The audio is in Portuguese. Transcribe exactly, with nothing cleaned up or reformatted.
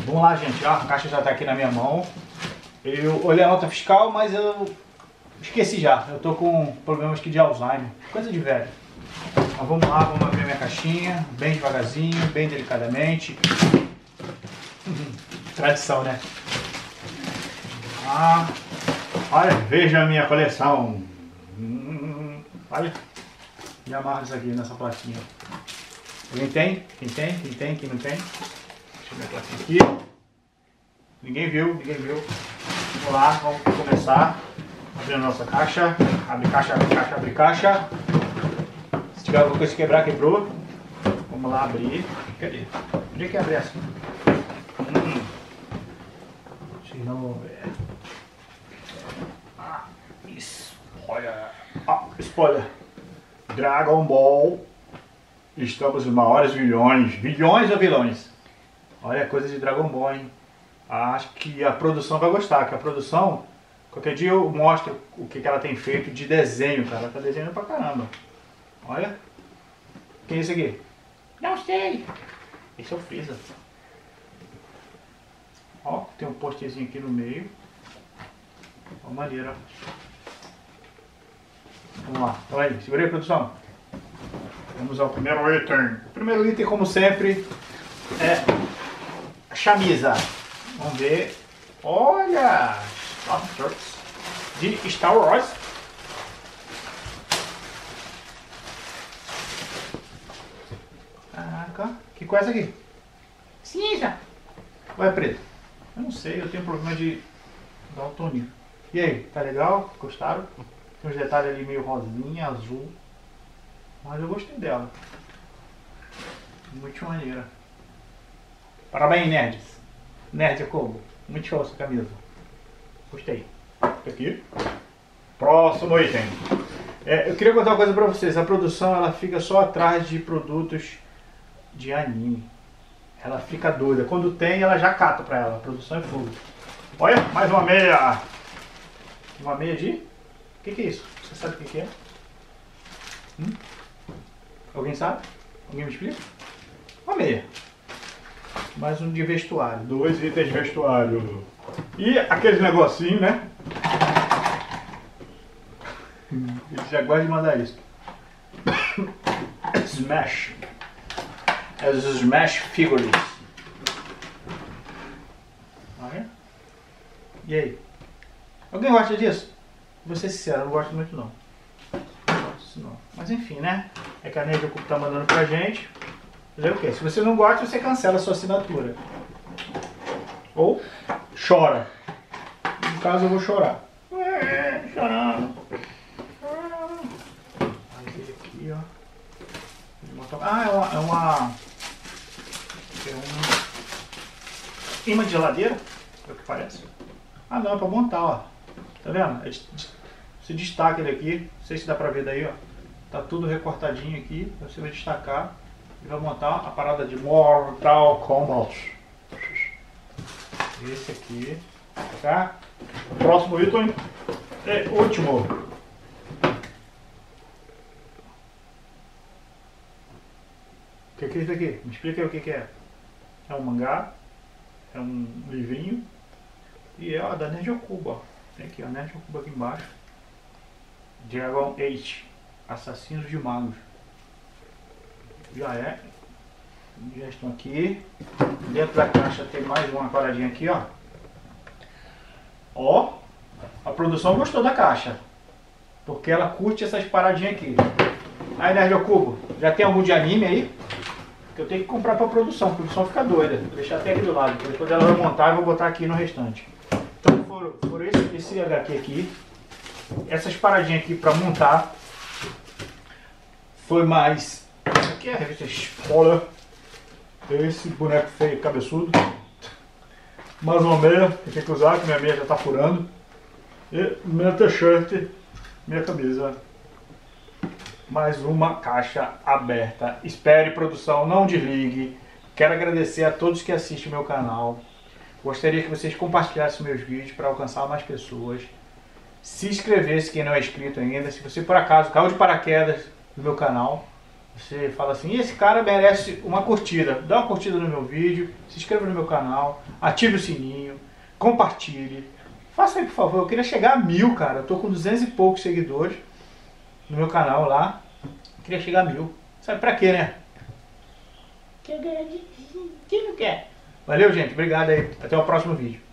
Vamos lá, gente. Ó, a caixa já está aqui na minha mão. Eu olhei a nota fiscal, mas eu esqueci já. Eu tô com problemas aqui de Alzheimer. Coisa de velho. Mas vamos lá, vamos abrir minha caixinha. Bem devagarzinho, bem delicadamente. Tradição, né? Ah, olha, veja a minha coleção. Hum, olha. E amarro isso aqui nessa plaquinha. Alguém tem? Quem tem? Quem tem? Quem não tem? Deixa eu ver a plaquinha aqui. Ninguém viu, ninguém viu. Vamos lá, vamos começar. Abrir a nossa caixa. Abre caixa, abre caixa, abre caixa. Se tiver alguma coisa que quebrar, quebrou. Vamos lá abrir. Cadê? Onde é que abre essa? Hum. Deixa eu ver. Ah, isso. Olha. Ah, spoiler. Dragon Ball. Estamos em maiores vilões. Vilões ou vilões? Olha, coisa de Dragon Ball, hein? Acho que a produção vai gostar, que a produção, qualquer dia eu mostro o que, que ela tem feito de desenho, cara. Ela tá desenhando pra caramba. Olha. Quem é esse aqui? Não sei. Esse é o Freeza. Ó, tem um posterzinho aqui no meio. Ó, maneira. Vamos lá. Olha aí, segura aí, produção. Vamos ao primeiro item. O primeiro item, como sempre, é a camisa. Vamos ver. Olha! Shorts de Star Wars. Caraca. Que cor é essa aqui? Cinza. Ou é preto? Eu não sei, eu tenho problema de daltonismo. E aí, tá legal? Gostaram? Tem uns detalhes ali meio rosinha, azul. Mas eu gostei dela. Muito maneira. Parabéns, nerds. Nerd é como? Muito show essa camisa. Gostei. Aqui. Próximo item. É, eu queria contar uma coisa pra vocês. A produção ela fica só atrás de produtos de anime. Ela fica doida. Quando tem, ela já cata pra ela. A produção é fogo. Olha, mais uma meia. Uma meia de... O que, que é isso? Você sabe o que, que é? Hum? Alguém sabe? Alguém me explica? Uma meia. Mais um de vestuário. Dois itens de vestuário. E aqueles negocinho, né? Ele já gosta de mandar isso. Smash. As Smash Figures. Olha. E aí? Alguém gosta disso? Vou ser sincero, eu não gosto muito não. Não gosto disso não. Mas enfim, né? É que a Nerd Ocupa tá mandando pra gente. Fazer o quê? Se você não gosta, você cancela a sua assinatura. Ou chora. No caso, eu vou chorar. É, chorando. Aqui, ó. Ah, é uma... É uma... É um imã de geladeira. É o que parece. Ah, não, é pra montar, ó. Tá vendo? Você destaca ele aqui. Não sei se dá pra ver daí, ó. Tá tudo recortadinho aqui. Você vai destacar. E vai montar a parada de Mortal Kombat. Esse aqui. Tá? Próximo item. É último. O que, que é isso aqui? Me explica aí o que, que é. É um mangá. É um livrinho. E é ó, da Nerd Ocupa. Tem aqui, ó. Nerd Ocupa aqui embaixo. Dragon Age. Assassinos de Magos. Já é. Já estão aqui. Dentro da caixa tem mais uma paradinha aqui, ó. Ó. A produção gostou da caixa. Porque ela curte essas paradinhas aqui. Aí, Nerd Ocupa, já tem algum de anime aí? Que eu tenho que comprar pra produção. A produção fica doida. Vou deixar até aqui do lado. Depois ela vai montar e vou botar aqui no restante. Então, foram, foram esse, esse H Q aqui. Essas paradinhas aqui pra montar. Foi mais... Aqui é a revista Spoiler. Esse boneco feio, cabeçudo. Mais uma meia, que tem que usar, que minha meia já tá furando. E minha t-shirt, minha camisa. Mais uma caixa aberta. Espere, produção, não desligue. Quero agradecer a todos que assistem o meu canal. Gostaria que vocês compartilhassem meus vídeos para alcançar mais pessoas. Se inscrevesse quem não é inscrito ainda. Se você por acaso caiu de paraquedas no meu canal, Você fala assim, esse cara merece uma curtida. Dá uma curtida no meu vídeo, se inscreva no meu canal, ative o sininho, compartilhe. Faça aí, por favor. Eu queria chegar a mil, cara. Eu tô com duzentos e poucos seguidores no meu canal lá. Eu queria chegar a mil. Sabe pra quê, né? Quer ganhar de... Quem não quer? Valeu, gente. Obrigado aí. Até o próximo vídeo.